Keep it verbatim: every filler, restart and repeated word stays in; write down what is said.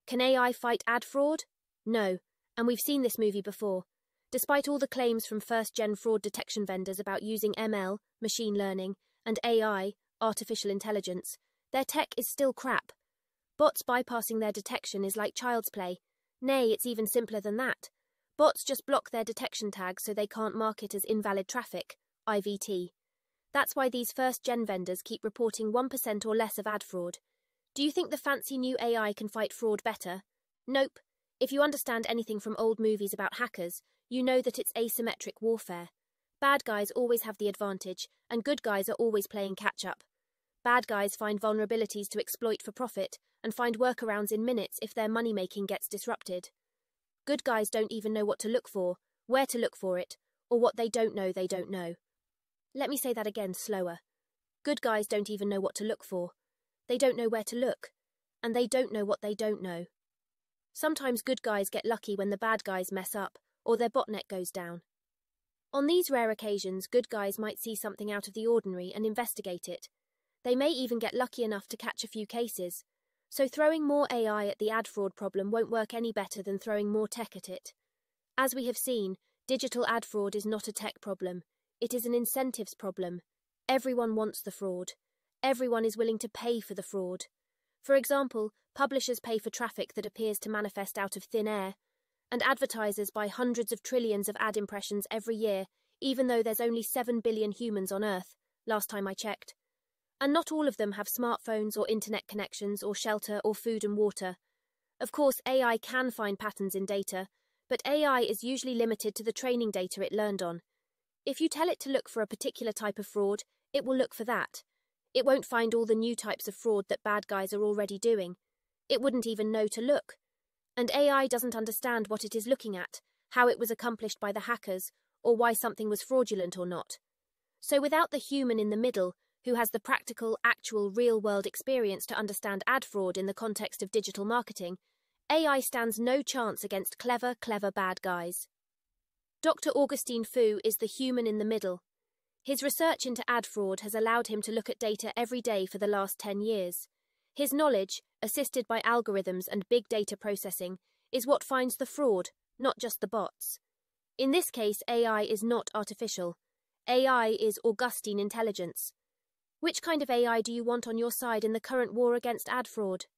Can A I fight ad fraud? No, and we've seen this movie before. Despite all the claims from first-gen fraud detection vendors about using M L, machine learning, and A I, artificial intelligence, their tech is still crap. Bots bypassing their detection is like child's play. Nay, it's even simpler than that. Bots just block their detection tags so they can't mark it as invalid traffic, I V T. That's why these first-gen vendors keep reporting one percent or less of ad fraud. Do you think the fancy new A I can fight fraud better? Nope. If you understand anything from old movies about hackers, you know that it's asymmetric warfare. Bad guys always have the advantage, and good guys are always playing catch-up. Bad guys find vulnerabilities to exploit for profit, and find workarounds in minutes if their money-making gets disrupted. Good guys don't even know what to look for, where to look for it, or what they don't know they don't know. Let me say that again slower. Good guys don't even know what to look for. They don't know where to look, and they don't know what they don't know. Sometimes good guys get lucky when the bad guys mess up, or their botnet goes down. On these rare occasions, good guys might see something out of the ordinary and investigate it. They may even get lucky enough to catch a few cases. So throwing more A I at the ad fraud problem won't work any better than throwing more tech at it. As we have seen, digital ad fraud is not a tech problem. It is an incentives problem. Everyone wants the fraud. Everyone is willing to pay for the fraud. For example, publishers pay for traffic that appears to manifest out of thin air, and advertisers buy hundreds of trillions of ad impressions every year, even though there's only seven billion humans on Earth, last time I checked. And not all of them have smartphones or internet connections or shelter or food and water. Of course, A I can find patterns in data, but A I is usually limited to the training data it learned on. If you tell it to look for a particular type of fraud, it will look for that. It won't find all the new types of fraud that bad guys are already doing. It wouldn't even know to look. And A I doesn't understand what it is looking at, how it was accomplished by the hackers, or why something was fraudulent or not. So without the human in the middle, who has the practical, actual, real-world experience to understand ad fraud in the context of digital marketing, A I stands no chance against clever, clever bad guys. Doctor Augustine Fou is the human in the middle. His research into ad fraud has allowed him to look at data every day for the last ten years. His knowledge, assisted by algorithms and big data processing, is what finds the fraud, not just the bots. In this case, A I is not artificial. A I is Augustine intelligence. Which kind of A I do you want on your side in the current war against ad fraud?